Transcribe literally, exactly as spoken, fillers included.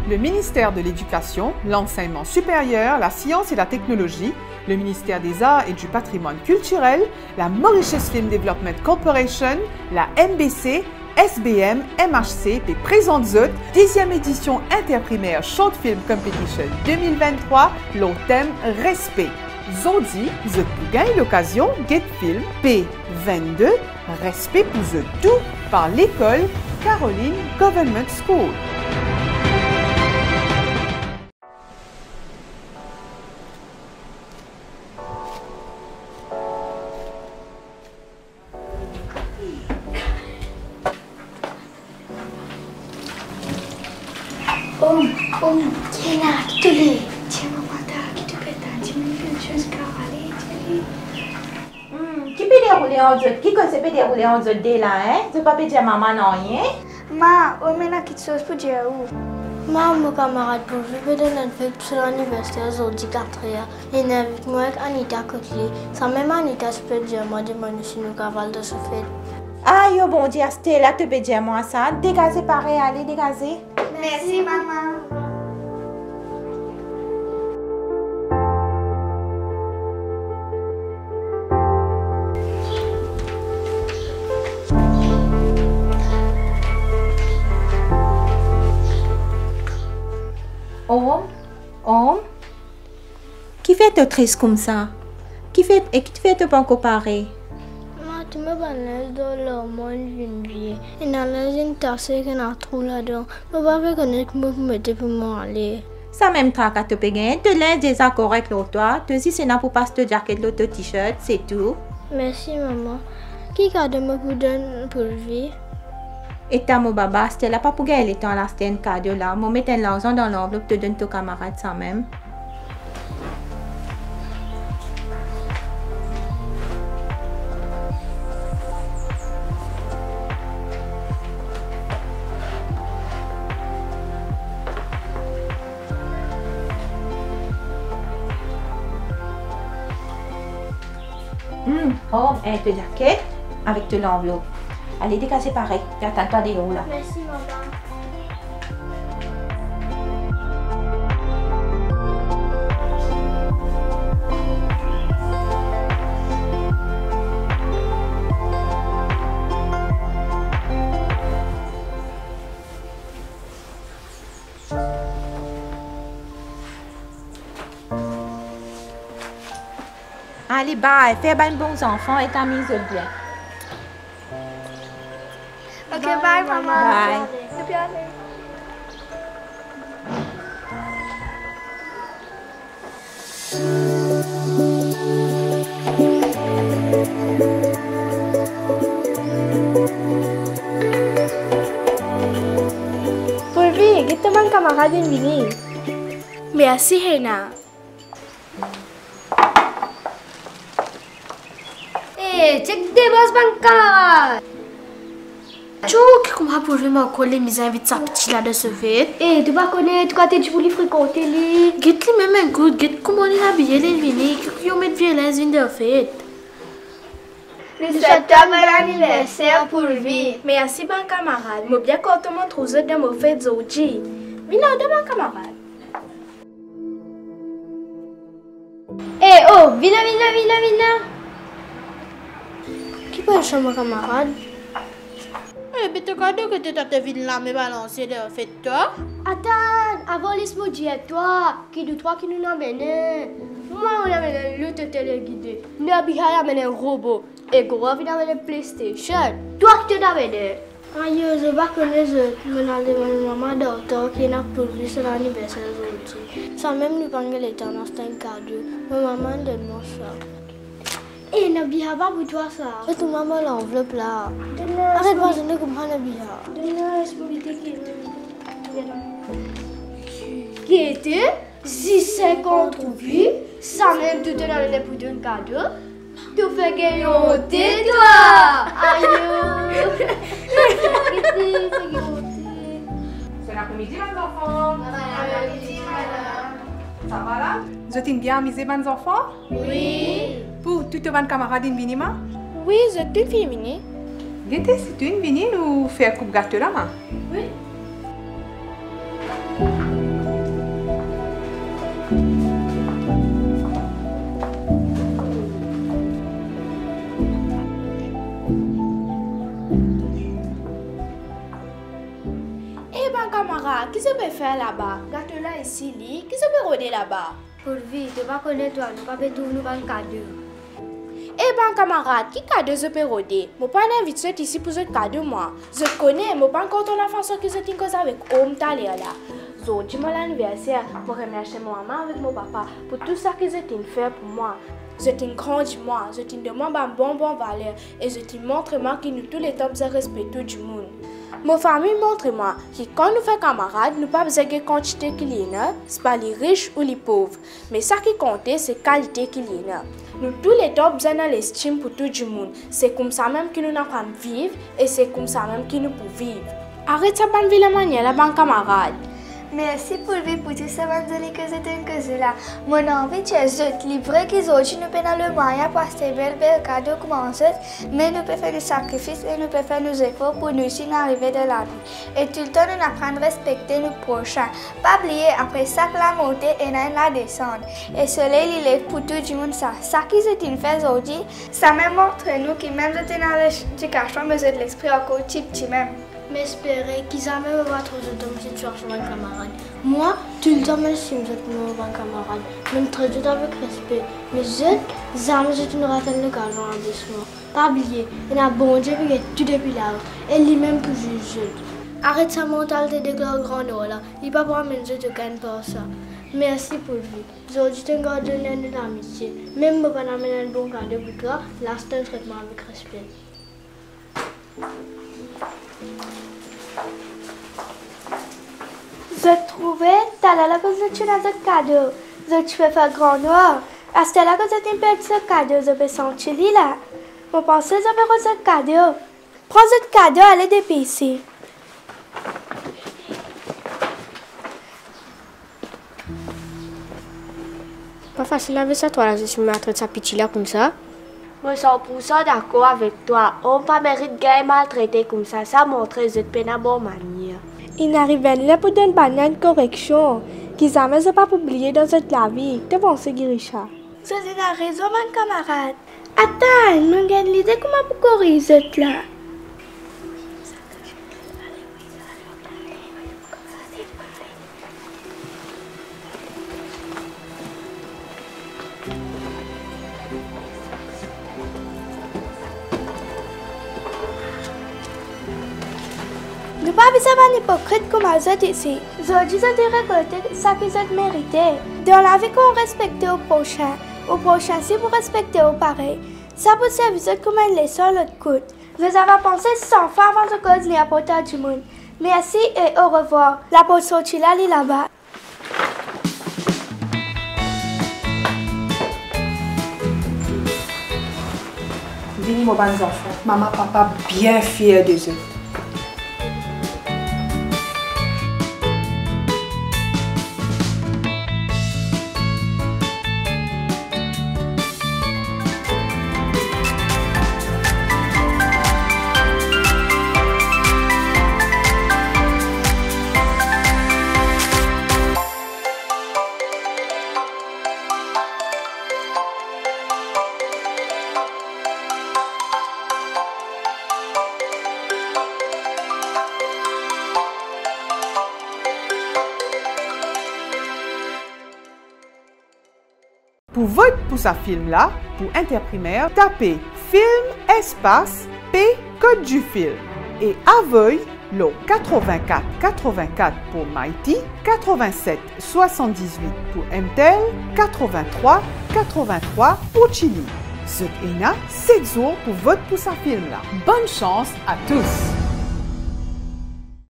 le ministère de l'Éducation, l'enseignement supérieur, la science et la technologie, le ministère des Arts et du Patrimoine culturel, la Mauritius Film Development Corporation, la M B C, S B M, M H C et présente zot dixième édition interprimaire Short Film Competition deux mille vingt-trois, le thème Respect. Zodi, zot pour gagner l'occasion, Get Film P vingt-deux, Respect pour zot tout par l'école Caroline Government School. Om, om, tiens là, qui te l'est? Tiens, maman, qui te pète, tu me fais une chose car allez, tiens. Qui peut dérouler en zone? Qui peut se dérouler en zone dès là, hein? Tu peux pas dire maman non, hein? Ma, on met la petite chose pour dire où? Ma, mon camarade pour vivre dans notre ville sur l'université aujourd'hui quatrième. Et avec moi avec Anita Cotley. Ça même Anita peut dire moi demander si nous cavale de ce fait. Ah, yo bon Dieu, Stella, tu peux dire moi ça. Dégagez pareil, allez, dégagez. Merci, maman. Om, Om, qui fait te triste comme ça? Qui fait et qui fait te pas comparer? Ma, tu me banales dans le monde d'une vie. Et dans une tasse qu'on a trop là-dedans. Je ne vais pas connaître que je me mette pour m'aller. Ça même traque à te payer. Te laisse des accords avec l'autre. Te dis c'est là pour pas te jacket l'autre t-shirt, c'est tout. Merci, maman. Qui a donné pour donner pour vie? Et ta mon baba, c'était là pas pour gagner le temps là, c'était un cadeau là. Moi mettre l'argent dans l'enveloppe, te donne ton camarade ça même. Hum, oh, et te jacket avec de l'enveloppe. Allez, dégagez pareil. Et attends-toi des roues là. Merci, maman. Allez, bye. Fais bien bons enfants et t'amuses bien. Ok, bye, bye maman. Bye. C'est bien. Purvi, kita man camarade in vini. Merci, Hena. Eh, check des boss bang camarade. Tu comment Purvi m'a collé mes invités sa petite là de ce fait? Eh, tu vas connaître quand tu voulais fréquenter les. Get li même un good, get comment il a habillé les vini, qui ont mis violence in de fait. Le septembre anniversaire pour vie. Merci, bon camarade. Moi bien quand on montre aux autres de me faire zoji. Vina de mon camarade. Eh, oh, vina, vina, vina, vina. Qui peut être mon camarade? Eh, mais tu as dit que tu t'as vu là, mais balancer de fait toi? Attends, avant laisse-moi dire toi, qui de toi qui nous amène. Moi, on amène le téléguidé. Nabi a amène un robot. Et Goro vient amène PlayStation. Toi qui te amène. Aïe, je ne connais pas. Je vais maman d'auteur qui n'a pas vu son anniversaire aujourd'hui. Sans même lui parler les temps, c'est un cadeau. Ma maman donne-moi ça. Eh, Nabi a pas pour toi ça. Et ton maman l'enveloppe là. Arrête-moi, je ne comprends pas Nabi. Qui était six cinquante roupies, ça même tout dans le pour un cadeau. Tu fais gagner au thé, toi. Aïe. Bon après-midi, mes enfants. Bon après-midi, madame. Ça va là? Vous êtes bien amusés, mes enfants? Oui. Pour toutes vos camarades in vinima? Oui, c'est une féminine. Gete, c'est une vinine ou faire coupe gâteau là? Oui. Camarade, qu'est-ce que tu peux faire là-bas? Gâteau là ici, li. Qu'est-ce que tu peux rôder là-bas? Pour vie, tu vas connaître toi, nous pas tout nous un cadeau. Eh ben camarade, qui cadeau je peux rôder? Mon père invite ceux ici pour ce cadeau moi. Je connais, mon père quand on la façon que je t'ai cause avec homme talé là. So, dis-moi l'anniversaire, pour remercier mon maman avec mon papa pour tout ça que je t'ai fait pour moi. Je t'ai grandi moi, je t'ai demandé un bon bon valeur et je t'ai montré moi que nous tous les temps nous respectons du monde. Mon famille montre moi que quand nous faisons camarades, nous pas besoin de quantité qu'il y a, c'est pas les riches ou les pauvres, mais ça qui compte c'est qualité qu'il y a. Nous tous les temps besoin de l'estime pour tout le monde. C'est comme ça même que nous apprenons à vivre et c'est comme ça même que nous pouvons vivre. Arrête ça pas de la manière là, bon camarade. Merci pour le pour tout ça, Vanzali, que c'était une cause là. Mon envie, c'est juste libre qu'ils ont nous payons le moyen pour acheter belle belle cadeau comme ça, mais nous pouvons faire des sacrifices et nous pouvons faire nos efforts pour nous aussi arriver de la vie. Et tout le temps, nous apprenons à respecter nos prochains. Pas oublier, après ça, la montée et la descente. Et le soleil, il est pour tout le monde ça. Ça qui c'est une fait aujourd'hui, ça même montre nous qui même j'étais dans l'éducation, mais c'est l'esprit encore petit petit même. Mais espérer qu'ils jamais me voient trop de temps si tu cherches un camarade. Moi, tout le temps, je suis un camarade. Même traiter avec respect. Mais je, jamais je ne rappelle le cas dans l'arrondissement. Pas oublier, il y a un bon Dieu qui est tout depuis là. Et lui-même pour juger. Arrête sa mentalité de grand là. Il ne peut pas amener de gagne par ça. Merci pour lui. Aujourd'hui, tu as donné de l'amitié. Même si tu n'as pas amené un bon cadeau pour toi, là, c'est un traitement avec respect. Je trouvais, t'as là que je suis dans ce cadeau. Je peux faire grand noir. À ce là que je t'ai perdu ce cadeau, je peux sentir là. Je pensais que je vais ce cadeau. Prends ce cadeau, allez depuis ici. Pas facile avec ça, toi, là, je suis maltraité sa petite là comme ça. Moi, cent pour cent d'accord avec toi. On ne pas mérite de maltraiter comme ça. Ça montre que vous peine à bonne manière. Il n'arrive là pour donner une correction. Qui jamais ne pas oublier dans cette la vie. Tu penses, Guirisha? Je dis la raison, mon camarade. Attends, je regarde l'idée comment pour corriger cette là. Ne pas être hypocrite comme vous êtes ici. Aujourd'hui, je te récolter ce que vous méritez. Dans la vie, qu'on respecte au prochain. Au prochain, si vous respectez au pareil, ça peut servir comme un leçon l'autre côté. Vous avez pensé sans fin avant de cause les apporteurs du monde. Merci et au revoir. La porte sortie là, elle est là-bas. Venez, mon bon enfant. Maman, papa, bien fiers de eux. Pour votre pouce à film là, pour interprimaire, tapez film espace P code du film et avec le quatre-vingt-quatre quatre-vingt-quatre pour Mighty, quatre-vingt-sept soixante-dix-huit pour M T L, quatre-vingt-trois quatre-vingt-trois pour Chili. Ce est sept jours pour votre pouce à film là. Bonne chance à tous!